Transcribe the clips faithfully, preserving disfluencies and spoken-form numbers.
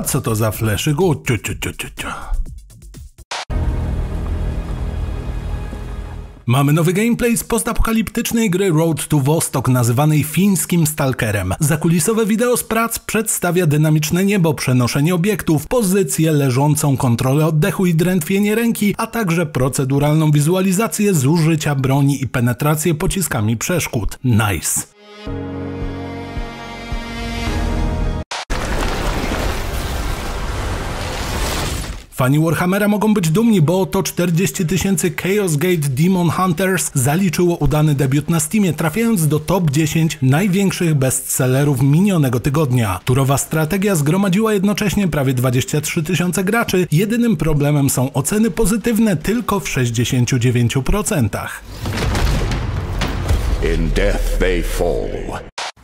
co to za fleszyk? O, ciu, ciu, ciu, ciu, ciu. Mamy nowy gameplay z postapokaliptycznej gry Road to Vostok, nazywanej fińskim Stalkerem. Zakulisowe wideo z prac przedstawia dynamiczne niebo, przenoszenie obiektów, pozycję leżącą, kontrolę oddechu i drętwienie ręki, a także proceduralną wizualizację zużycia broni i penetrację pociskami przeszkód. Nice! Fani Warhammera mogą być dumni, bo oto czterdzieści tysięcy Chaos Gate Demon Hunters zaliczyło udany debiut na Steamie, trafiając do top dziesięć największych bestsellerów minionego tygodnia. Turowa strategia zgromadziła jednocześnie prawie dwadzieścia trzy tysiące graczy, jedynym problemem są oceny pozytywne tylko w sześćdziesięciu dziewięciu procentach. In death they fall.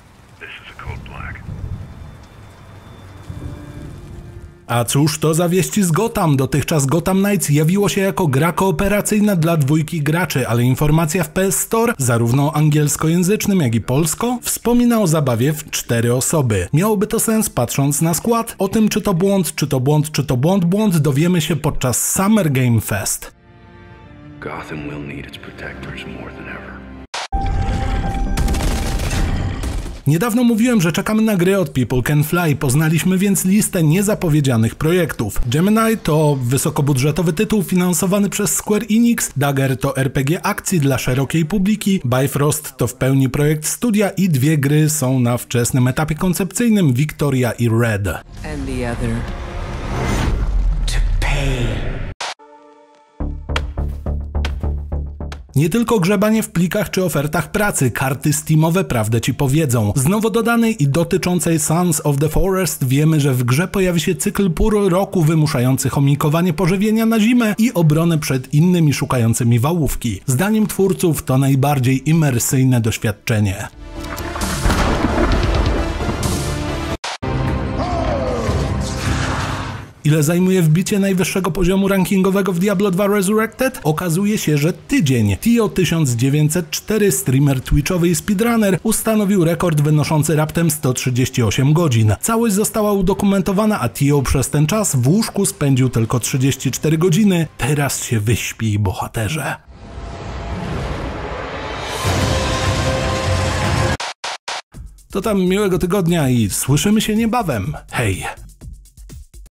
A cóż to za wieści z Gotham? Dotychczas Gotham Knights jawiło się jako gra kooperacyjna dla dwójki graczy, ale informacja w P S Store, zarówno angielskojęzycznym jak i polsko, wspomina o zabawie w cztery osoby. Miałoby to sens patrząc na skład? O tym, czy to błąd, czy to błąd, czy to błąd, błąd dowiemy się podczas Summer Game Fest. Gotham will need its protectors more than ever. Niedawno mówiłem, że czekamy na gry od People Can Fly, poznaliśmy więc listę niezapowiedzianych projektów. Gemini to wysokobudżetowy tytuł finansowany przez Square Enix, Dagger to R P G akcji dla szerokiej publiki, Bifrost to w pełni projekt studia i dwie gry są na wczesnym etapie koncepcyjnym, Victoria i Red. And the other to pay. Nie tylko grzebanie w plikach czy ofertach pracy, karty Steamowe prawdę ci powiedzą. Z nowo dodanej i dotyczącej Sons of the Forest wiemy, że w grze pojawi się cykl pór roku wymuszający chomikowanie pożywienia na zimę i obronę przed innymi szukającymi wałówki. Zdaniem twórców to najbardziej imersyjne doświadczenie. Ile zajmuje wbicie najwyższego poziomu rankingowego w Diablo dwa Resurrected? Okazuje się, że tydzień. Tio tysiąc dziewięćset cztery, streamer twitchowy i speedrunner, ustanowił rekord wynoszący raptem sto trzydzieści osiem godzin. Całość została udokumentowana, a Tio przez ten czas w łóżku spędził tylko trzydzieści cztery godziny. Teraz się wyśpij, bohaterze. To tam miłego tygodnia i słyszymy się niebawem. Hej!